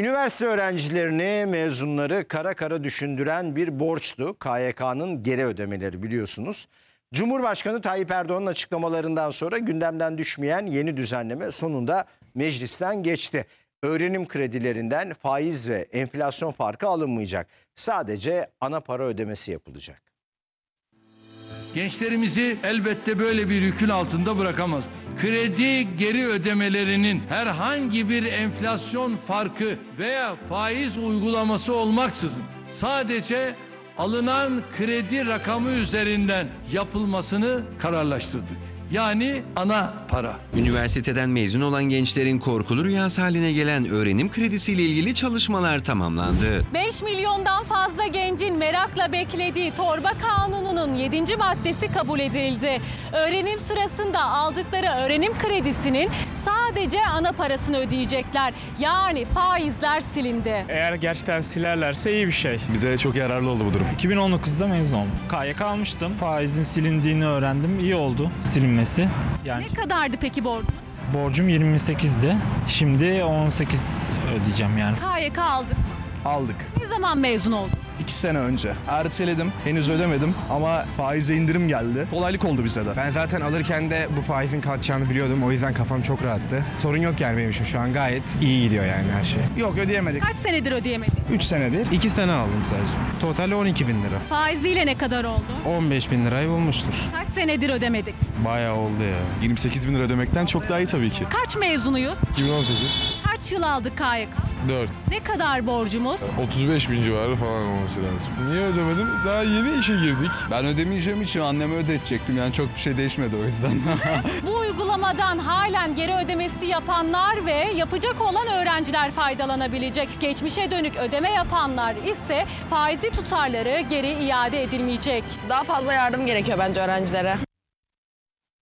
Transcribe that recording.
Üniversite öğrencilerini, mezunları kara kara düşündüren bir borçtu KYK'nın geri ödemeleri, biliyorsunuz. Cumhurbaşkanı Tayyip Erdoğan'ın açıklamalarından sonra gündemden düşmeyen yeni düzenleme sonunda meclisten geçti. Öğrenim kredilerinden faiz ve enflasyon farkı alınmayacak. Sadece ana para ödemesi yapılacak. Gençlerimizi elbette böyle bir yükün altında bırakamazdık. Kredi geri ödemelerinin herhangi bir enflasyon farkı veya faiz uygulaması olmaksızın sadece alınan kredi rakamı üzerinden yapılmasını kararlaştırdık. Yani ana para. Üniversiteden mezun olan gençlerin korkulu rüyası haline gelen öğrenim kredisiyle ilgili çalışmalar tamamlandı. 5 milyondan fazla gencin merakla beklediği torba kanununun 7. maddesi kabul edildi. Öğrenim sırasında aldıkları öğrenim kredisinin sadece ana parasını ödeyecekler. Yani faizler silindi. Eğer gerçekten silerlerse iyi bir şey. Bize çok yararlı oldu bu durum. 2019'da mezun oldum. KYK almıştım. Faizin silindiğini öğrendim. İyi oldu silinmesi. Yani Ne kadardı peki borcun? borcum 28'di. Şimdi 18 ödeyeceğim yani. KYK aldık. Aldık. Ne zaman mezun oldun? 2 sene önce. Erteledim. Henüz ödemedim ama faize indirim geldi. Kolaylık oldu bize de. Ben zaten alırken de bu faizin kalkacağını biliyordum. O yüzden kafam çok rahattı. Sorun yok yani benim için. Şu an gayet iyi gidiyor yani her şey. Yok, ödeyemedik. Kaç senedir ödeyemedin? 3 senedir. 2 sene aldım sadece. Total 12 bin lira. Faiziyle ne kadar oldu? 15 bin lirayı bulmuştur. Kaç senedir ödemedik? Bayağı oldu ya. 28 bin lira ödemekten çok daha iyi tabii ki. Kaç mezunuyuz? 2018 Kaç yıl aldık KYK? 4. Ne kadar borcumuz? 35 bin civarı falan olması lazım. Niye ödemedim? Daha yeni işe girdik. Ben ödemeyeceğim için anneme ödetecektim. Yani çok bir şey değişmedi o yüzden. Bu uygulamadan halen geri ödemesi yapanlar ve yapacak olan öğrenciler faydalanabilecek. Geçmişe dönük ödeme yapanlar ise faizli tutarları geri iade edilmeyecek. Daha fazla yardım gerekiyor bence öğrencilere.